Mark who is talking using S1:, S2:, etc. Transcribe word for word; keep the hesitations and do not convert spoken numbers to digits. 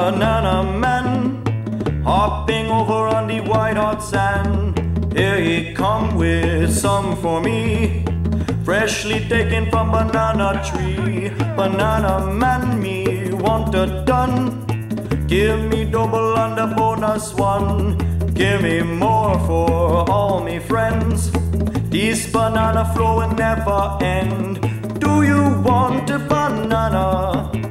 S1: banana man, hopping over on the white hot sand. Here he come with some for me, freshly taken from banana tree. Banana man, me want a done. Give me double and a bonus one. Give me more for all me friends. This banana flow will never end. Do you want a banana?